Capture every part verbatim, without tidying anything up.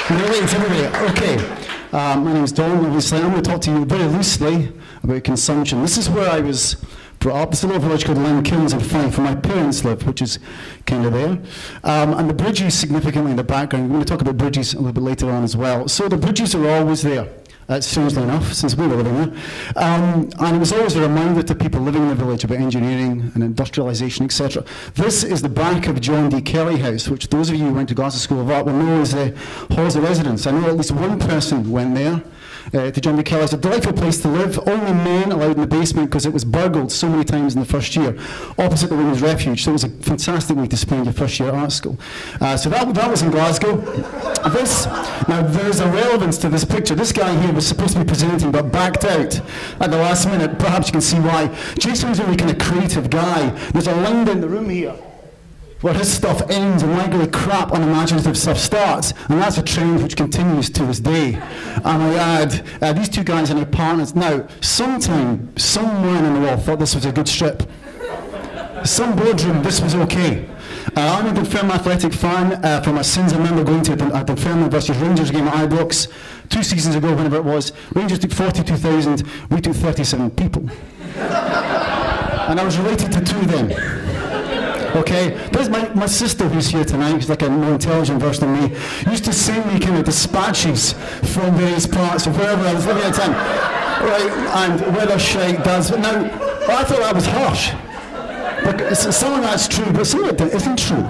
Right, anyway, okay. Um, my name's Don, obviously. I'm going to talk to you very loosely about consumption. This is where I was brought up. There's a little village called Limekilns in Fife, where my parents live, which is kind of there. Um, and the bridges significantly in the background. We're going to talk about bridges a little bit later on as well. So the bridges are always there. Uh, strangely enough, since we were living there. Um, and it was always a reminder to people living in the village about engineering and industrialisation, et cetera. This is the back of John D. Kelly House, which those of you who went to Glasgow School of Art will know as the halls of residence. I know at least one person went there. Uh, to John D. Kelly. It's a delightful place to live. Only men allowed in the basement because it was burgled so many times in the first year, opposite the Women's Refuge. So it was a fantastic way to spend your first year at art school. Uh, so that, that was in Glasgow. This, now there's a relevance to this picture. This guy here was supposed to be presenting but backed out at the last minute. Perhaps you can see why. Jason was a really kind of creative guy. There's a line down the room here where his stuff ends and likely crap unimaginative stuff starts, and that's a trend which continues to this day. And I add, uh, these two guys are now partners. Now, sometime, some man on the wall thought this was a good strip. Some boardroom, this was okay. Uh, I'm a Dunfermline Athletic fan. Uh, from my sins, I remember going to a Dunfermline versus Rangers game at Ibrox two seasons ago, whenever it was. Rangers took forty-two thousand, we took thirty-seven people. And I was related to two of them. Okay, there's my, my sister who's here tonight, who's like a more intelligent version of me, used to send me kind of dispatches from various parts of wherever I was living at the time. Right, and whether shite does. Now, I thought that was harsh. But some of that's true, but some of it isn't true.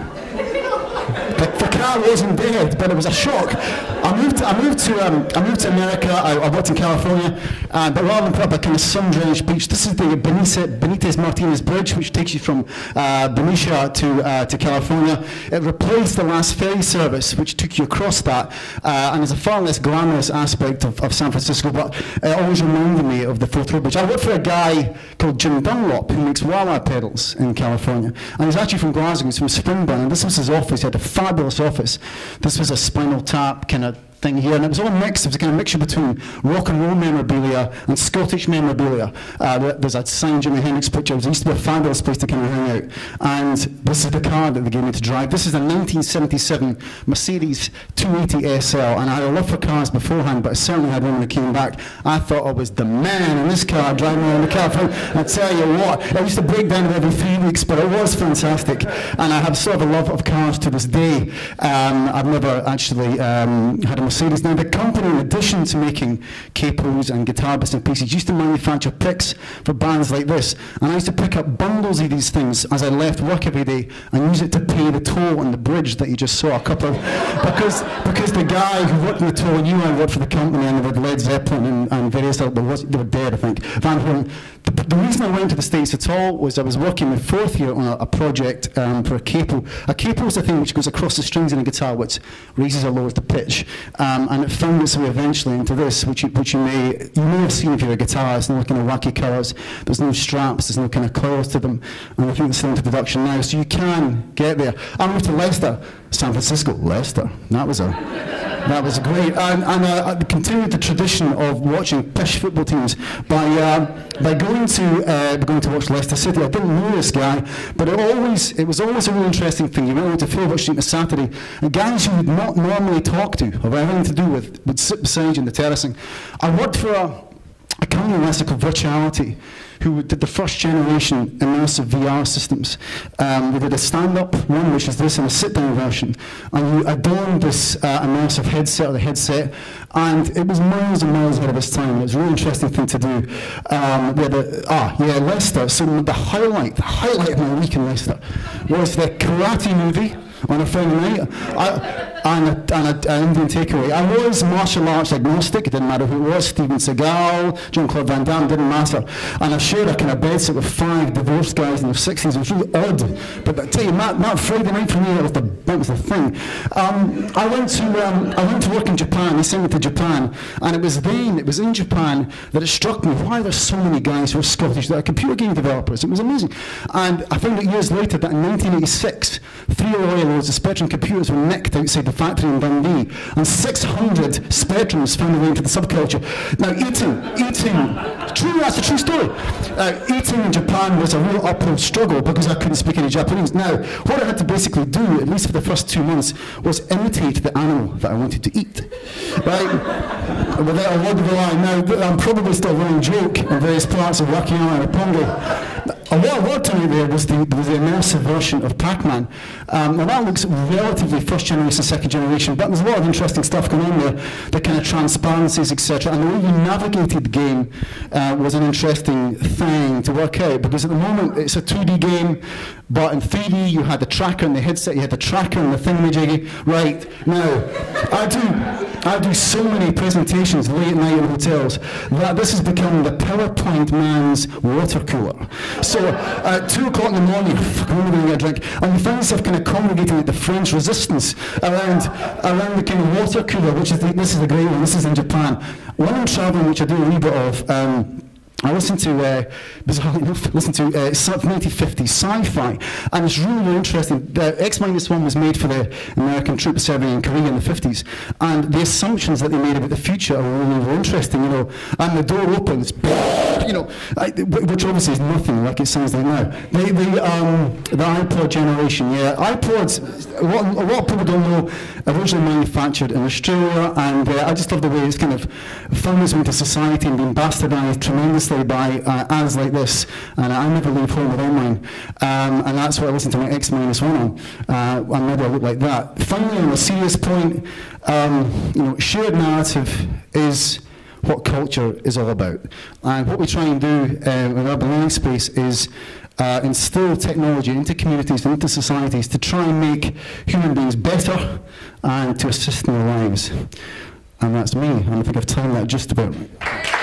The, the car wasn't dead, but it was a shock. I moved. I moved to. Um, I moved to America. I, I worked in California, uh, but rather than put up a kind of sun-drenched beach, this is the Benitez, Benitez Martinez Bridge, which takes you from uh, Benicia to uh, to California. It replaced the last ferry service, which took you across that, uh, and there's a far less glamorous aspect of, of San Francisco, but it always reminded me of the Fourth Road Bridge. I worked for a guy called Jim Dunlop, who makes Wawa pedals in California, and he's actually from Glasgow. He's from Springburn, and this was his office. He had a fabulous office. This was a Spinal Tap kind of thing here, and it was all mixed. It was a kind of mixture between rock and roll memorabilia and Scottish memorabilia. Uh, there's a signed Jimi Hendrix picture. It used to be a fabulous place to kind of hang out. And this is the car that they gave me to drive. This is a nineteen seventy-seven Mercedes two eighty S L, and I had a love for cars beforehand, but I certainly had one when I came back. I thought I was the man in this car driving around the California. And I tell you what, I used to break down every three weeks, but it was fantastic. And I have sort of a love of cars to this day. Um, I've never actually um, had a Mercedes. Now the company, in addition to making capos and guitar bits and pieces, used to manufacture picks for bands like this, and I used to pick up bundles of these things as I left work every day and use it to pay the toll on the bridge that you just saw a couple of, because because the guy who worked on the toll knew I worked for the company, and they had Led Zeppelin and, and various other, they were dead I think, Van Halen. The, the reason I went to the States at all was I was working in fourth year on a, a project um, for a capo. A capo is a thing which goes across the strings in a guitar which raises or lowers the pitch. Um, and it found its way eventually into this, which you, which you may you may have seen if you're a guitarist. No kind of wacky colours. There's no straps. There's no kind of coils to them. And I think it's still into production now, so you can get there. I moved to Leicester, San Francisco, Leicester. That was a that was great. And, and uh, I continued the tradition of watching pish football teams by uh, by going to uh, going to watch Leicester City. I didn't know this guy, but it always it was always a really interesting thing. You went over to Philbert Street on a Saturday, and guys you would not normally talk to or have anything to do with would sit beside you in the terracing. I worked for a, a company in Leicester called Virtuality, who did the first generation immersive V R systems. Um, we did a stand-up one, which is this, and a sit-down version. And you adorned this uh, immersive headset, or the headset, and it was miles and miles ahead of its time. It was a really interesting thing to do. Um, we had a, ah, yeah, Leicester. So the highlight, the highlight of my week in Leicester was the Karate movie on a Friday night, I, and, a, and a, an Indian takeaway. I was martial arts agnostic. It didn't matter who it was. Steven Seagal, Jean-Claude Van Damme, didn't matter. And I shared a kind of bed set with five divorced guys in their sixties. It was really odd. But I tell you, Matt, Matt Friday night for me, that was the, that was the thing. Um, I went to um, I went to work in Japan. They sent me to Japan, and it was then, it was in Japan that it struck me why there's so many guys who are Scottish that are computer game developers. It was amazing. And I found out years later that in nineteen eighty-six, three loyal loads of Spectrum computers were nicked outside the factory in Dundee, and six hundred spectrums found their way into the subculture. Now, eating, eating, true, that's a true story. Uh, eating in Japan was a real uphill struggle because I couldn't speak any Japanese. Now, what I had to basically do, at least for the first two months, was imitate the animal that I wanted to eat. Right? Without a word of a lie. Now, I'm probably still running joke in various parts of Wakayama and Roppongi. And what I worked on there was the, was the immersive version of Pac-Man. Um, and that looks relatively first generation, second generation, but there's a lot of interesting stuff going on there, the kind of transparencies, et cetera. And the way you navigated the game uh, was an interesting thing to work out, because at the moment it's a two D game, but in three D you had the tracker and the headset, you had the tracker and the thingamajiggy. Right, now, I do, I do so many presentations late at night in hotels that this has become the PowerPoint man's water cooler. So at two o'clock in the morning, I'm only going to get a drink, and you find yourself kind of congregating at the French Resistance around, around the kind of water cooler, which is the, this is the great one, this is in Japan. When I'm traveling, which I do a wee bit of, um, I listen to, uh, bizarrely enough, listen to uh, nineteen fifties sci-fi, and it's really, really interesting. The X minus one was made for the American troops serving in Korea in the fifties, and the assumptions that they made about the future are really, really interesting, you know. And the door opens, you know, I, which obviously is nothing like it sounds like now. The, the, um, the iPod generation, yeah. iPods, what, a lot of people don't know, originally manufactured in Australia, and uh, I just love the way it's kind of found its way into society and been bastardized tremendously by uh, ads like this, and I never leave home without mine, um, and that's what I listen to my X minus one on, uh, and maybe I look like that. Finally, on a serious point, um, you know, shared narrative is what culture is all about, and what we try and do uh, in Urban Learning Space is uh, instill technology into communities and into societies to try and make human beings better and to assist in their lives. And that's me, and I think I've timed that just about right.